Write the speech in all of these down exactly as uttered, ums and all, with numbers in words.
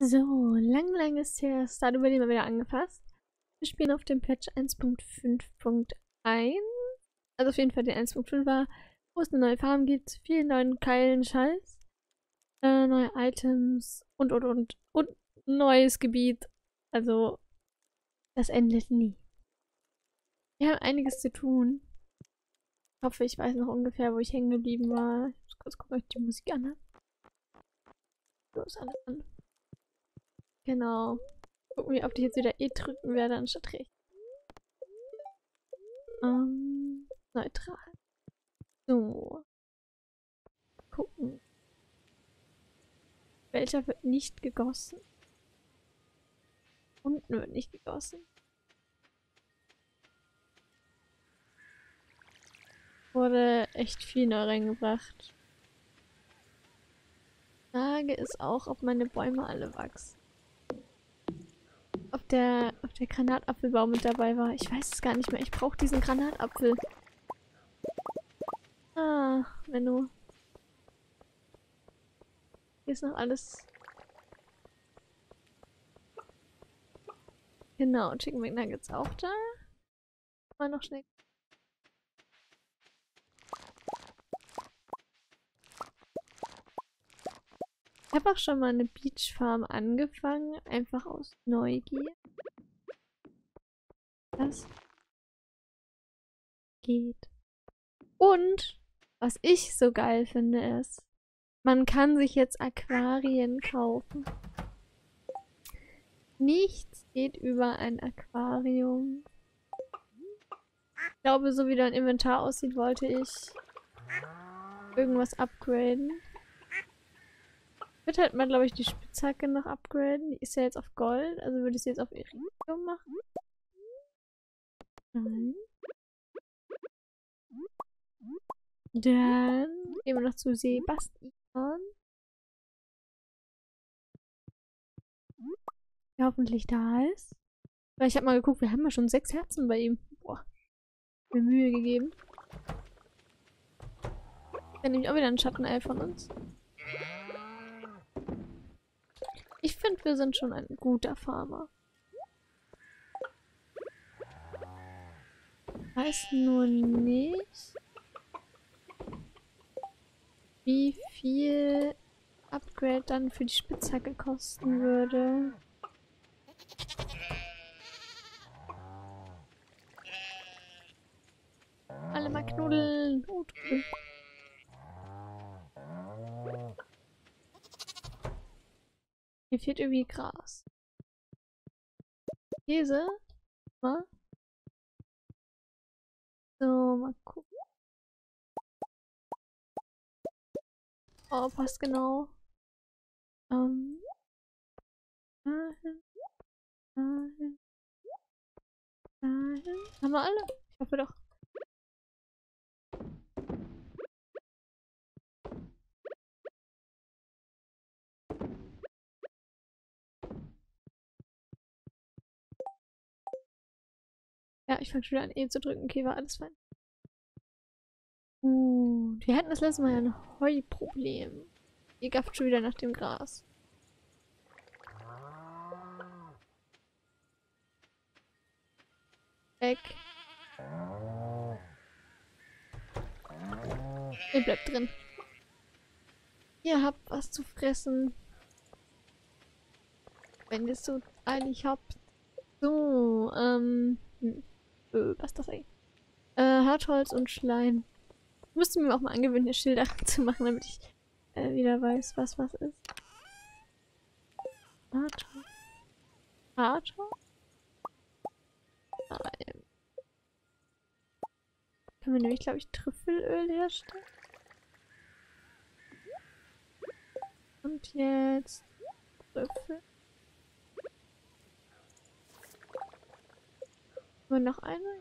So, lang, lang ist der Stardew Valley mal wieder angefasst. Wir spielen auf dem Patch eins Punkt fünf Punkt eins. Also auf jeden Fall den eins Punkt fünf war, wo es eine neue Farm gibt, viel neuen geilen Scheiß, äh, neue Items und und und und neues Gebiet. Also, das endet nie. Wir haben einiges zu tun. Ich hoffe, ich weiß noch ungefähr, wo ich hängen geblieben war. Ich muss kurz gucken, ob ich die Musik anhabe. So ist alles an. Genau. Gucken, wie oft ich jetzt wieder E drücken werde, anstatt rechts. Ähm, neutral. So. Gucken. Welcher wird nicht gegossen? Unten wird nicht gegossen. Wurde echt viel neu reingebracht. Frage ist auch, ob meine Bäume alle wachsen. Ob der, ob der Granatapfelbaum mit dabei war. Ich weiß es gar nicht mehr. Ich brauche diesen Granatapfel. Ah, Menno. Hier ist noch alles. Genau, Chicken McNuggets auch da. Mal noch schnell. Ich habe auch schon mal eine Beach Farm angefangen, einfach aus Neugier. Das geht. Und was ich so geil finde ist, man kann sich jetzt Aquarien kaufen. Nichts geht über ein Aquarium. Ich glaube, so wie dein Inventar aussieht, wollte ich irgendwas upgraden. Ich würde halt mal, glaube ich, die Spitzhacke noch upgraden. Die ist ja jetzt auf Gold, also würde ich sie jetzt auf Iridium machen. Nein. Dann gehen wir noch zu Sebastian. Der hoffentlich da ist. Weil ich habe mal geguckt, wir haben ja schon sechs Herzen bei ihm. Boah. Mir Mühe gegeben. Dann nehme ich auch wieder ein Schattenei von uns. Ich finde, wir sind schon ein guter Farmer. Weiß nur nicht, wie viel Upgrade dann für die Spitzhacke kosten würde. Alle mal knuddeln. Oh, toll. Hier fehlt irgendwie Gras. Käse? Mal. So, mal gucken. Oh, passt genau. Ähm. Dahin. Dahin. Dahin. Haben wir alle? Ich hoffe doch. Ja, ich fange schon wieder an E zu drücken. Okay, war alles fein. Uh, wir hatten das letzte Mal ja ein Heuproblem. Ihr gafft schon wieder nach dem Gras. Weg. Ihr bleibt drin. Ihr habt was zu fressen. Wenn ihr es so eilig habt. So, ähm. Hm. Äh, was ist das eigentlich? Äh, Hartholz und Schleim. Ich müsste mir auch mal angewöhnen, hier Schilder zu machen, damit ich äh, wieder weiß, was was ist. Hartholz. Hartholz? Nein. Können wir nämlich, glaube ich, Trüffelöl herstellen. Und jetzt Trüffel. Und noch eine.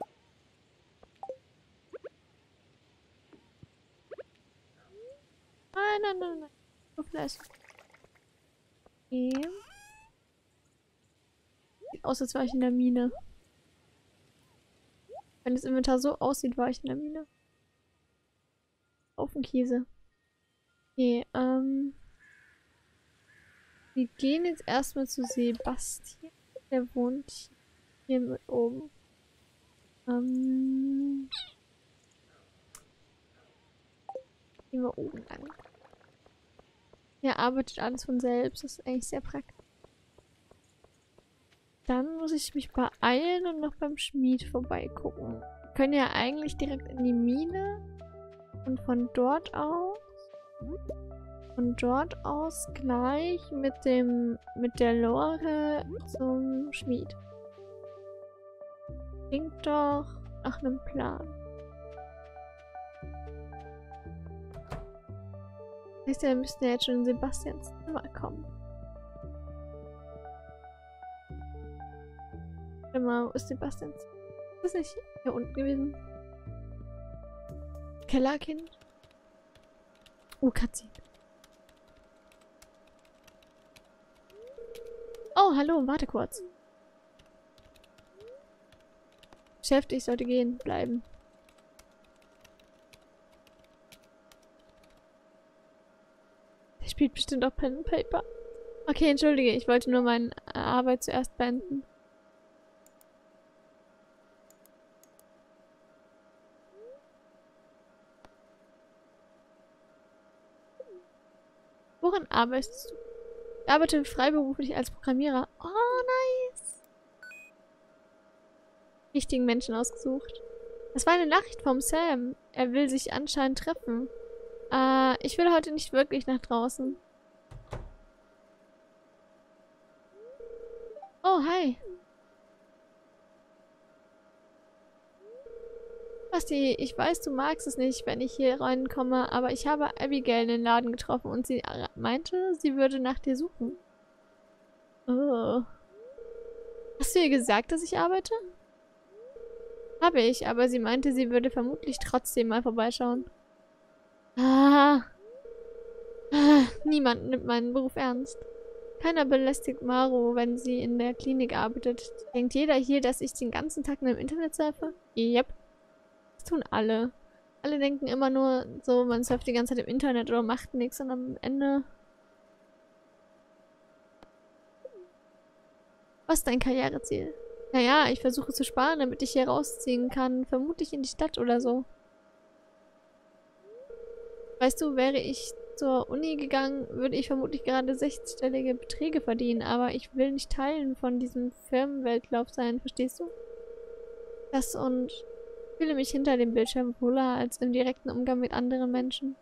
Nein, nein, nein, nein. Trüffel essen. Okay. Sieht aus, als war ich in der Mine. Wenn das Inventar so aussieht, war ich in der Mine. Auf den Käse. Okay, ähm. Wir gehen jetzt erstmal zu Sebastian. Der wohnt hier mit oben. Ähm. Gehen wir oben lang. Er arbeitet alles von selbst. Das ist eigentlich sehr praktisch. Dann muss ich mich beeilen und noch beim Schmied vorbeigucken. Wir können ja eigentlich direkt in die Mine. Und von dort aus. Von dort aus gleich mit dem. mit der Lore zum Schmied. Klingt doch nach einem Plan. Das heißt, wir müssten ja jetzt schon in Sebastians Zimmer kommen. Warte mal, wo ist Sebastians? Ist das nicht hier unten gewesen? Kellerkind? Oh, Katze. Oh, hallo, warte kurz. Chef, ich sollte gehen, bleiben. Der spielt bestimmt auch Pen and Paper. Okay, entschuldige, ich wollte nur meine Arbeit zuerst beenden. Woran arbeitest du? Ich arbeite freiberuflich als Programmierer. Oh, nice. Richtigen Menschen ausgesucht. Das war eine Nachricht vom Sam. Er will sich anscheinend treffen. Äh, ich will heute nicht wirklich nach draußen. Oh, hi. Basti, ich weiß, du magst es nicht, wenn ich hier reinkomme, aber ich habe Abigail in den Laden getroffen und sie meinte, sie würde nach dir suchen. Oh. Hast du ihr gesagt, dass ich arbeite? Habe ich, aber sie meinte, sie würde vermutlich trotzdem mal vorbeischauen. Ah. ah. Niemand nimmt meinen Beruf ernst. Keiner belästigt Maro, wenn sie in der Klinik arbeitet. Denkt jeder hier, dass ich den ganzen Tag nur im Internet surfe? Yep. Das tun alle. Alle denken immer nur so, man surft die ganze Zeit im Internet oder macht nichts und am Ende... Was ist dein Karriereziel? Naja, ich versuche zu sparen, damit ich hier rausziehen kann. Vermutlich in die Stadt oder so. Weißt du, wäre ich zur Uni gegangen, würde ich vermutlich gerade sechsstellige Beträge verdienen, aber ich will nicht Teilen von diesem Firmenweltlauf sein, verstehst du? Das und... Ich fühle mich hinter dem Bildschirm wohler als im direkten Umgang mit anderen Menschen.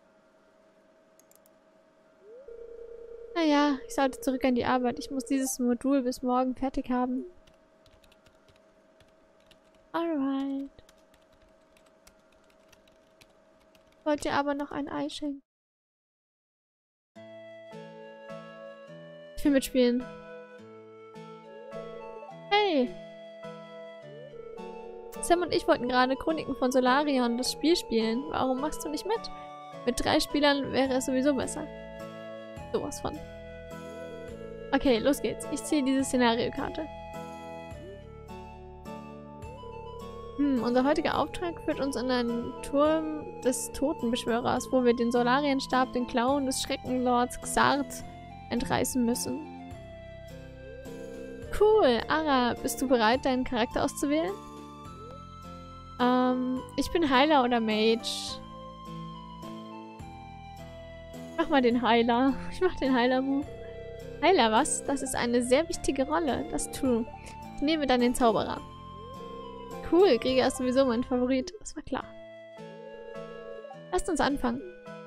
Naja, ich sollte zurück an die Arbeit. Ich muss dieses Modul bis morgen fertig haben. Alright. Ich wollte aber noch ein Ei schenken. Ich will mitspielen. Hey! Sam und ich wollten gerade Chroniken von Solarion, das Spiel, spielen. Warum machst du nicht mit? Mit drei Spielern wäre es sowieso besser. Sowas von. Okay, los geht's. Ich ziehe diese Szenariokarte. Hm, unser heutiger Auftrag führt uns in einen Turm des Totenbeschwörers, wo wir den Solarienstab, den Klauen des Schreckenlords Xarth, entreißen müssen. Cool, Ara, bist du bereit, deinen Charakter auszuwählen? Ähm, ich bin Heiler oder Mage. Ich mach mal den Heiler. Ich mach den Heiler-Move. Heiler, was? Das ist eine sehr wichtige Rolle. Das ist true. Ich nehme dann den Zauberer. Cool, Krieger ist sowieso mein Favorit. Das war klar. Lasst uns anfangen.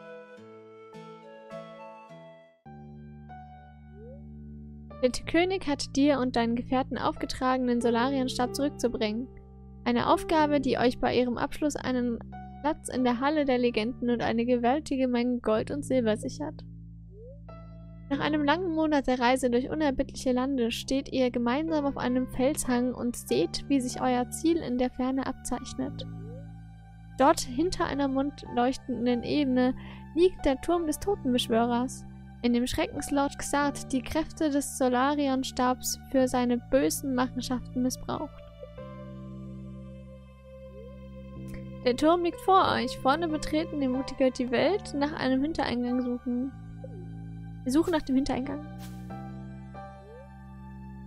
Der König hat dir und deinen Gefährten aufgetragen, den Solarienstab zurückzubringen. Eine Aufgabe, die euch bei ihrem Abschluss einen Platz in der Halle der Legenden und eine gewaltige Menge Gold und Silber sichert. Nach einem langen Monat der Reise durch unerbittliche Lande steht ihr gemeinsam auf einem Felshang und seht, wie sich euer Ziel in der Ferne abzeichnet. Dort, hinter einer mondleuchtenden Ebene, liegt der Turm des Totenbeschwörers, in dem Schreckenslord Xarth die Kräfte des Solarion-Stabs für seine bösen Machenschaften missbraucht. Der Turm liegt vor euch. Vorne betreten die Mutiger die Welt, nach einem Hintereingang suchen. Wir suchen nach dem Hintereingang.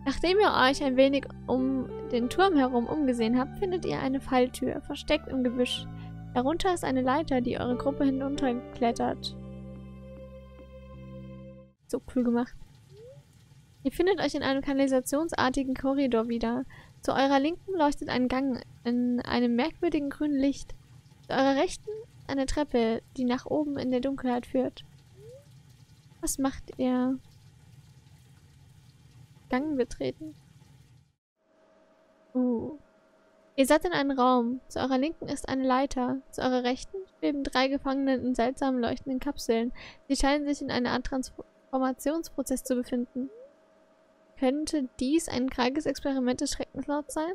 Nachdem ihr euch ein wenig um den Turm herum umgesehen habt, findet ihr eine Falltür, versteckt im Gebüsch. Darunter ist eine Leiter, die eure Gruppe hinunterklettert. So cool gemacht. Ihr findet euch in einem kanalisationsartigen Korridor wieder. Zu eurer Linken leuchtet ein Gang in einem merkwürdigen grünen Licht. Zu eurer Rechten eine Treppe, die nach oben in der Dunkelheit führt. Was macht ihr? Gang betreten. Uh. Ihr seid in einem Raum. Zu eurer Linken ist eine Leiter. Zu eurer Rechten schweben drei Gefangene in seltsam leuchtenden Kapseln. Sie scheinen sich in einer Art Transformationsprozess zu befinden. Könnte dies ein krankes Experiment des Schreckenslords sein?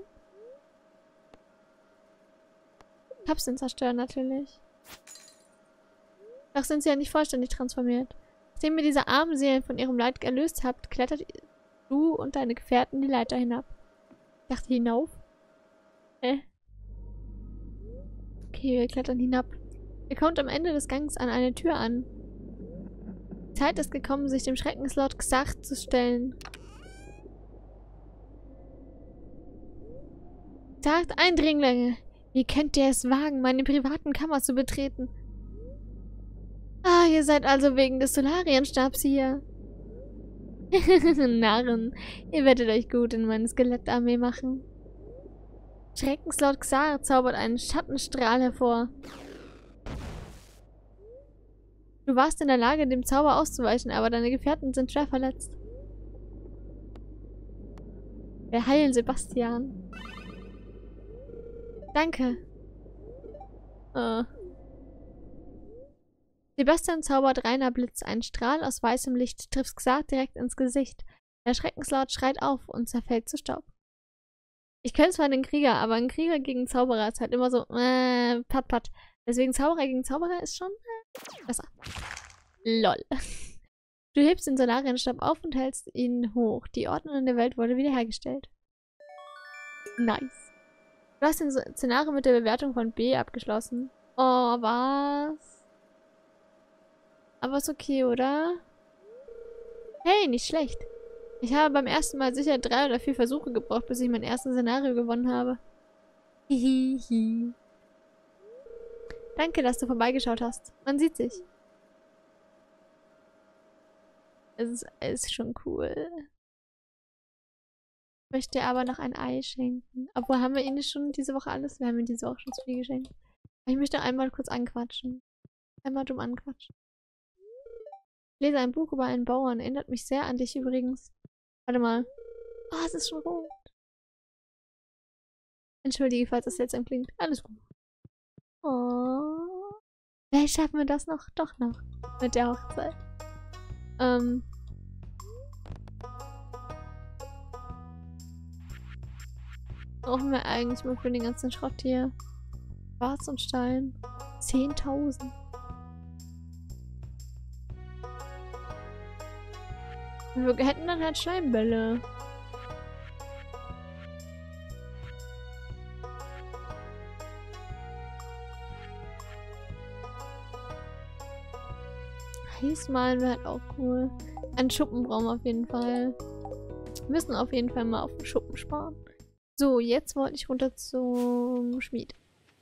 Kapseln zerstören natürlich. Doch sind sie ja nicht vollständig transformiert. Nachdem ihr diese armen Seelen von ihrem Leid erlöst habt, klettert du und deine Gefährten die Leiter hinab. Ich dachte hinauf. Äh. Okay, wir klettern hinab. Ihr kommt am Ende des Gangs an eine Tür an. Die Zeit ist gekommen, sich dem Schreckenslord Xarch zu stellen. Sagt Eindringlinge, wie könnt ihr es wagen, meine privaten Kammer zu betreten? Ah, ihr seid also wegen des Solarienstabs hier. Narren, ihr werdet euch gut in meine Skelettarmee machen. Schreckenslord Xarch zaubert einen Schattenstrahl hervor. Du warst in der Lage, dem Zauber auszuweichen, aber deine Gefährten sind schwer verletzt. Wir heilen Sebastian. Danke. Uh. Sebastian zaubert reiner Blitz. Ein Strahl aus weißem Licht trifft Xarch direkt ins Gesicht. Der Schreckenslord schreit auf und zerfällt zu Staub. Ich kenne zwar den Krieger, aber ein Krieger gegen Zauberer ist halt immer so, äh, pat pat. Deswegen Zauberer gegen Zauberer ist schon äh, besser. Lol. Du hebst den Solarienstab auf und hältst ihn hoch. Die Ordnung in der Welt wurde wiederhergestellt. Nice. Du hast den Szenario mit der Bewertung von B abgeschlossen. Oh, was? Aber ist okay, oder? Hey, nicht schlecht. Ich habe beim ersten Mal sicher drei oder vier Versuche gebraucht, bis ich mein erstes Szenario gewonnen habe. Hihihi. Danke, dass du vorbeigeschaut hast. Man sieht sich. Es ist, es ist schon cool. Ich möchte aber noch ein Ei schenken. Obwohl, haben wir ihnen schon diese Woche alles? Wir haben ihnen diese Woche schon zu viel geschenkt. Ich möchte einmal kurz anquatschen. Einmal dumm anquatschen. Ich lese ein Buch über einen Bauern. Erinnert mich sehr an dich übrigens. Warte mal. Oh, es ist schon rot. Entschuldige, falls das seltsam klingt. Alles gut. Oh. Vielleicht schaffen wir das noch, doch noch. Mit der Hochzeit. Ähm. Brauchen wir eigentlich mal für den ganzen Schrott hier? Quarz und Stein. zehntausend. Wir hätten dann halt Schleimbälle. Eis malen wäre halt auch cool. Einen Schuppen brauchen wir auf jeden Fall. Wir müssen auf jeden Fall mal auf den Schuppen sparen. So, jetzt wollte ich runter zum Schmied.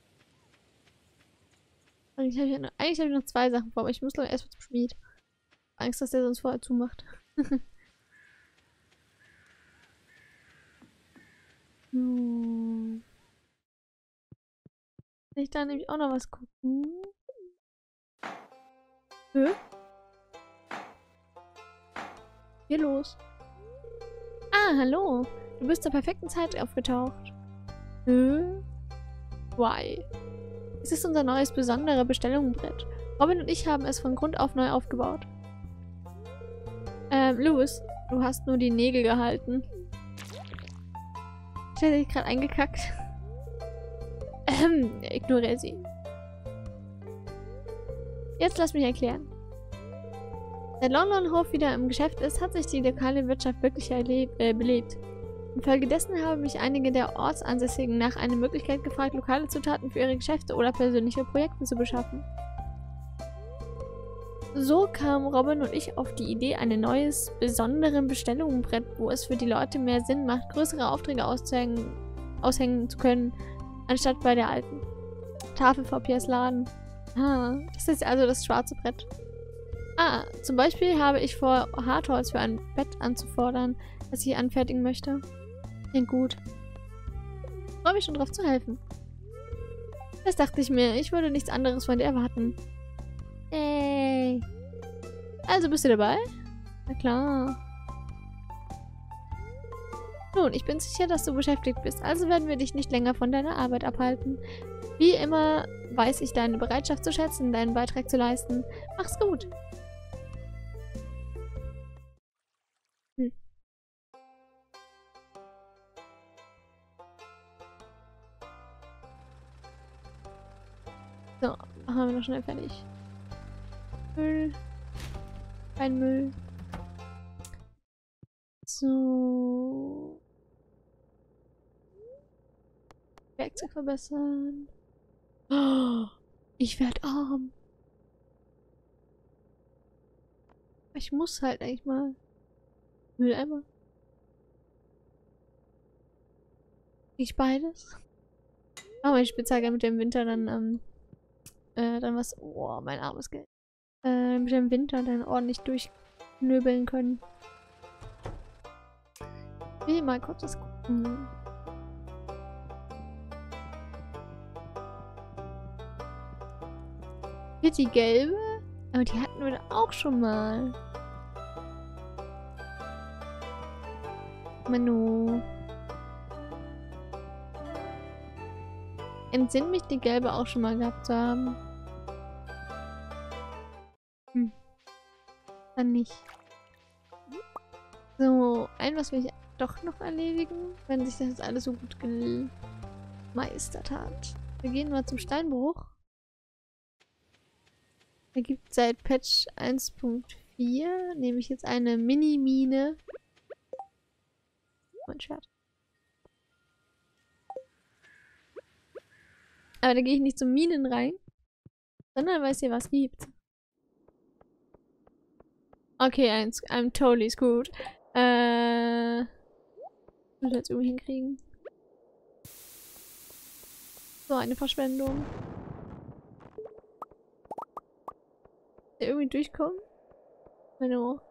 Eigentlich habe ich, noch, hab ich noch zwei Sachen vor, aber ich muss doch erst mal zum Schmied. Angst, dass der sonst vorher zumacht. hm. Kann ich da nämlich auch noch was gucken? Hä? Hier los. Ah, hallo. Du bist zur perfekten Zeit aufgetaucht. Hä? Why? Es ist unser neues besondere Bestellungenbrett. Robin und ich haben es von Grund auf neu aufgebaut. Ähm, Louis, du hast nur die Nägel gehalten. Ich hätte dich gerade eingekackt. Ähm, ignoriere sie. Jetzt lass mich erklären. Seit Lon Hof wieder im Geschäft ist, hat sich die lokale Wirtschaft wirklich äh, belebt. Infolgedessen haben mich einige der Ortsansässigen nach einer Möglichkeit gefragt, lokale Zutaten für ihre Geschäfte oder persönliche Projekte zu beschaffen. So kamen Robin und ich auf die Idee, ein neues, besonderen Bestellungenbrett, wo es für die Leute mehr Sinn macht, größere Aufträge aushängen, aushängen zu können, anstatt bei der alten Tafel vor Piers Laden. Ah, das ist also das schwarze Brett. Ah, zum Beispiel habe ich vor, Hartholz für ein Bett anzufordern, das ich anfertigen möchte. Klingt gut. Ich freue mich schon drauf zu helfen. Das dachte ich mir, ich würde nichts anderes von dir erwarten. Yay. Also bist du dabei? Na klar. Nun, ich bin sicher, dass du beschäftigt bist, also werden wir dich nicht länger von deiner Arbeit abhalten. Wie immer weiß ich deine Bereitschaft zu schätzen, deinen Beitrag zu leisten. Mach's gut. Hm. So, machen wir noch schnell fertig. Müll. Kein Müll. So. Werkzeug verbessern. Oh, ich werde arm. Ich muss halt eigentlich mal. Mülleimer. Ich beides. Oh, meine Spitzhacke mit dem Winter dann, ähm, äh, dann was. Oh, mein armes Geld. Äh, mit dem Winter dann ordentlich durchknöbeln können. Ich will mal kurz das gucken. Hier die gelbe? Aber die hatten wir da auch schon mal. Manu. Entsinn mich, die gelbe auch schon mal gehabt zu haben. Hm. Dann nicht. So, ein was will ich doch noch erledigen, wenn sich das jetzt alles so gut gemeistert hat. Wir gehen mal zum Steinbruch. Er gibt seit Patch eins Punkt vier, nehme ich jetzt eine Mini-Mine. Mein Schwert. Aber da gehe ich nicht zum Minen rein, sondern weil es hier was gibt. Okay, eins, I'm totally screwed. Äh. Muss ich jetzt irgendwie hinkriegen. So, eine Verschwendung. Der irgendwie durchkommen? Meine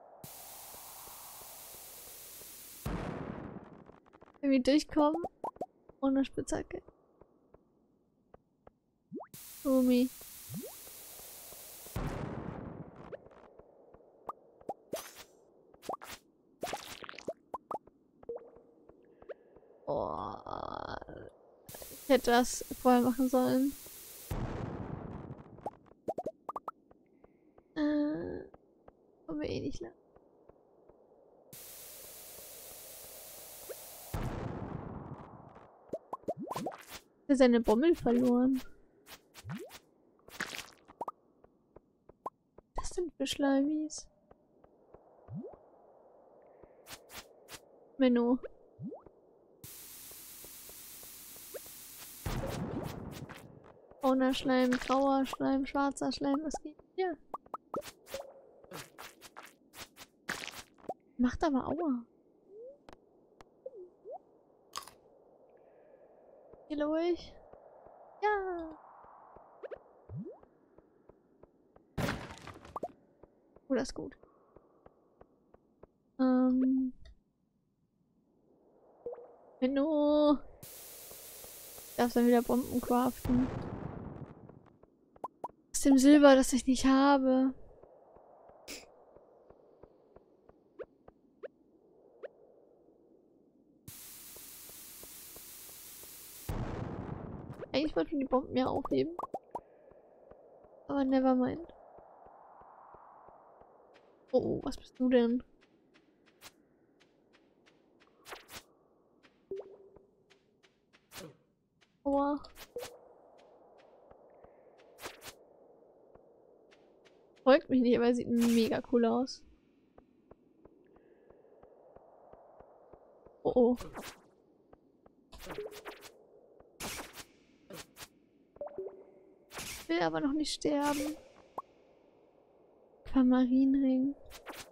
irgendwie durchkommen. Ohne Spitzhacke. Rumi. Oh. Ich hätte das vorher machen sollen. Äh. Kommen wir eh nicht lang. Er hat seine Bommel verloren. Was sind für Schleimis? Menno. Brauner Schleim, grauer Schleim, schwarzer Schleim, was geht hier? Macht aber Aua. Hier ruhig. Ja. Oh, das ist gut. Ähm. Menno. Ich darf dann wieder Bomben craften. Aus dem Silber, das ich nicht habe. Eigentlich wollte ich die Bomben ja aufheben. Aber never mind. Oh, oh, was bist du denn? Aua. Folgt mich nicht, aber er sieht mega cool aus. Oh oh. Ich will aber noch nicht sterben. Aquamarinring.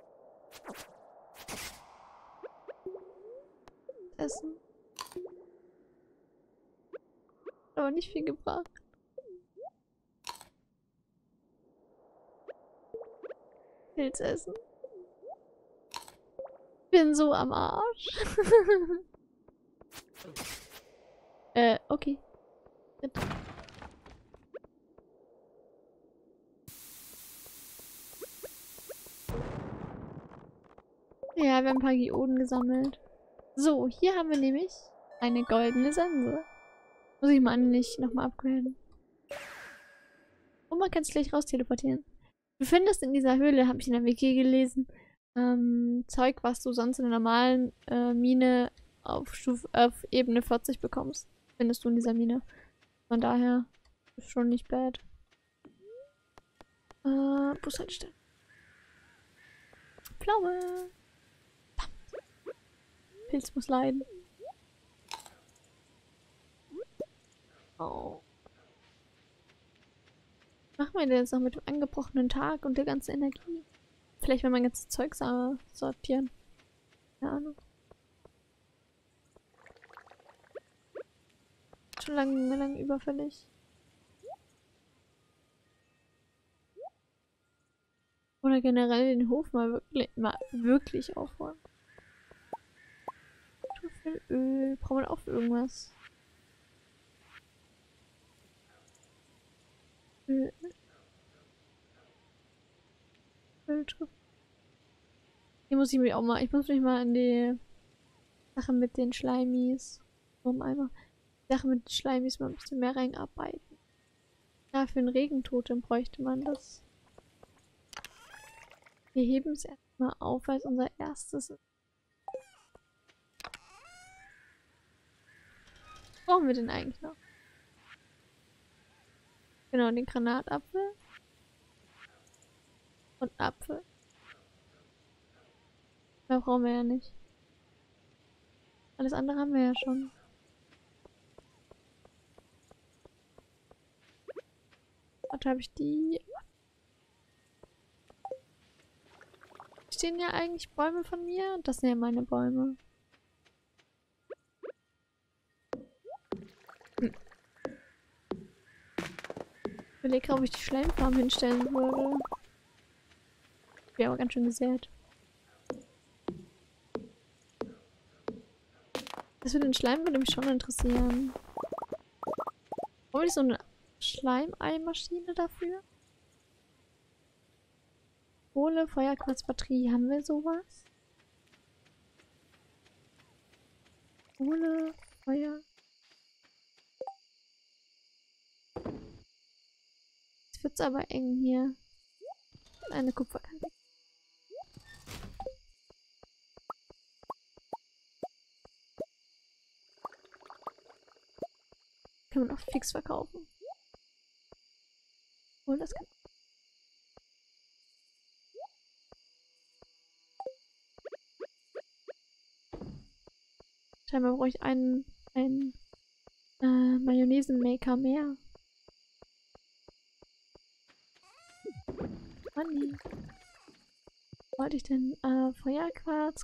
Essen. Aber nicht viel gebracht. Pilz essen. Bin so am Arsch. äh, okay. Bitte. Ja, wir haben ein paar Geoden gesammelt. So, hier haben wir nämlich eine goldene Sense. Muss ich mal nicht nochmal upgraden. Und man kann es gleich raus teleportieren. Du findest in dieser Höhle, habe ich in der Wiki gelesen, ähm, Zeug, was du sonst in der normalen äh, Mine auf, Stufe, auf Ebene vierzig bekommst. Findest du in dieser Mine. Von daher ist schon nicht bad. Äh, Bushaltestelle. Pflaume. Pilz muss leiden. Oh. Was machen wir denn jetzt noch mit dem angebrochenen Tag und der ganzen Energie? Vielleicht mal mein ganzes Zeug sortieren. Keine Ahnung. Schon lange, lange überfällig. Oder generell den Hof mal wirklich, mal wirklich aufräumen. Zu viel Öl. Brauchen wir auch für irgendwas? Öl. Öltrupp. Hier muss ich mich auch mal. Ich muss mich mal an die Sache mit den Schleimis. Um einmal. Die Sache mit den Schleimis mal ein bisschen mehr reinarbeiten. Ja, für einen Regentotem bräuchte man das. Wir heben es erstmal auf, weil es unser erstes ist. Was brauchen wir denn eigentlich noch? Genau, den Granatapfel. Und Apfel. Mehr brauchen wir ja nicht. Alles andere haben wir ja schon. Warte, habe ich die? Stehen ja eigentlich Bäume von mir? Das sind ja meine Bäume. Hm. Ich überlege, ob ich die Schleimfarm hinstellen würde. Wäre aber ganz schön gesät. Das mit den Schleim würde mich schon interessieren. Brauche ich so eine Schleimeimaschine dafür? Kohle, Feuerquarz, Batterie. Haben wir sowas? Kohle, Feuer. Jetzt wird's aber eng hier. Eine Kupferkante. Kann man auch fix verkaufen. Oh, das kann. Scheinbar brauche ich einen, einen äh, Mayonnaise-Maker mehr. Money. Was wollte ich denn? Äh, Feuerquarz.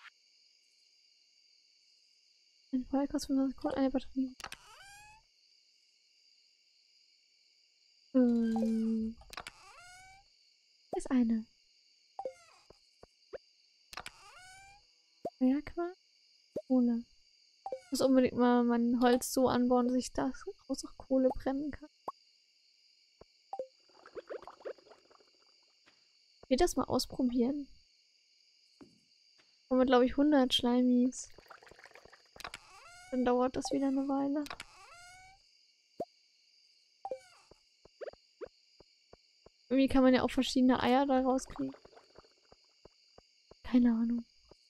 Ein Feuerquarz, fünfundzwanzig Kohle, eine Batterie. Ähm. Hier ist eine. Feuerquarz. Kohle. Ich muss unbedingt mal mein Holz so anbauen, dass ich das aus auch Kohle brennen kann. Ich will das mal ausprobieren. Haben wir, glaube ich, hundert Schleimis. Dann dauert das wieder eine Weile. Irgendwie kann man ja auch verschiedene Eier da rauskriegen. Keine Ahnung.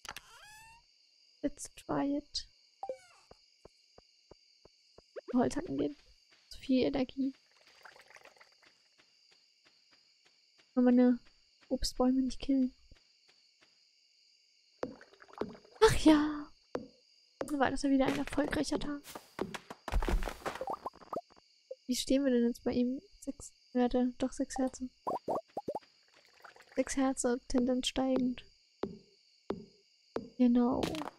Let's try it. Holzhacken gehen. Zu viel Energie. Kann meine Obstbäume nicht killen. Ach ja. Dann war das ja wieder ein erfolgreicher Tag. Wie stehen wir denn jetzt bei ihm? Sechs Werte, doch sechs Herzen. Sechs Herzen, Tendenz steigend. Genau.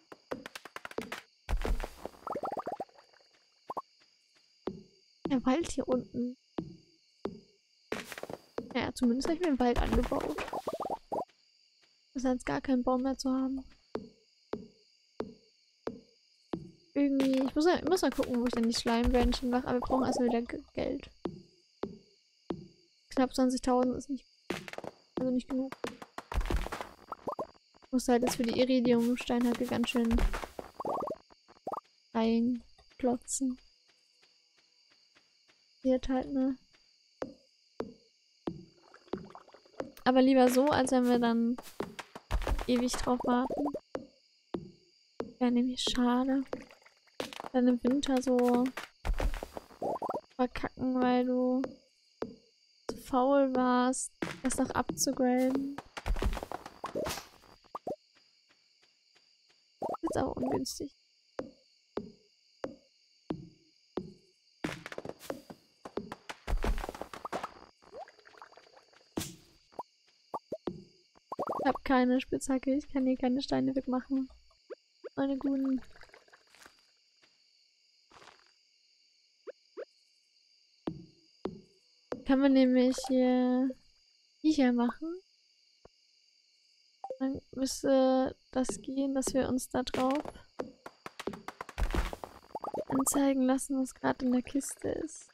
Der Wald hier unten. Naja, zumindest habe ich mir den Wald angebaut. Das heißt, gar keinen Baum mehr zu haben. Irgendwie, ich muss, ja, ich muss mal gucken, wo ich dann die Schleimbändchen mache, aber wir brauchen erstmal wieder G Geld. Knapp zwanzigtausend ist nicht, also nicht genug. Ich muss halt jetzt für die Iridiumsteinhacke ganz schön reinklotzen. Wird halt, ne? Aber lieber so, als wenn wir dann ewig drauf warten. Wäre nämlich schade. Dann im Winter so verkacken, weil du zu faul warst, das noch abzugraden. Ist auch ungünstig. Ich habe keine Spitzhacke, ich kann hier keine Steine wegmachen. Meine guten. Kann man nämlich hier die hier machen. Dann müsste das gehen, dass wir uns da drauf anzeigen lassen, was gerade in der Kiste ist.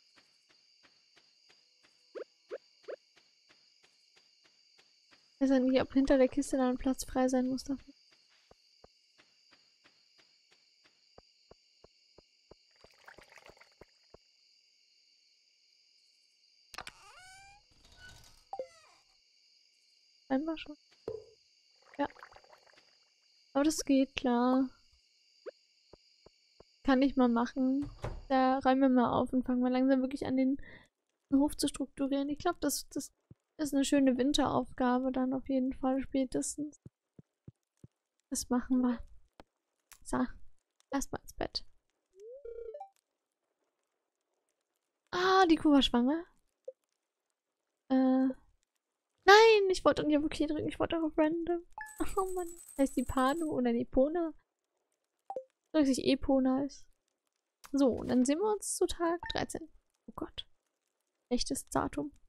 Ich weiß nicht, ob hinter der Kiste dann Platz frei sein muss dafür. Einmal schon. Ja. Aber das geht, klar. Kann ich mal machen. Da räumen wir mal auf und fangen wir langsam wirklich an, den Hof zu strukturieren. Ich glaube, das, das ist eine schöne Winteraufgabe dann auf jeden Fall spätestens. Das machen wir. So. Erstmal ins Bett. Ah, die Kuh war schwanger. Äh. Nein, ich wollte nicht auf OK drücken, ich wollte auf Random. Oh Mann. Heißt die Pano oder Epona? Dass ich Epona ist. So, und dann sehen wir uns zu Tag dreizehn. Oh Gott. Echtes Datum.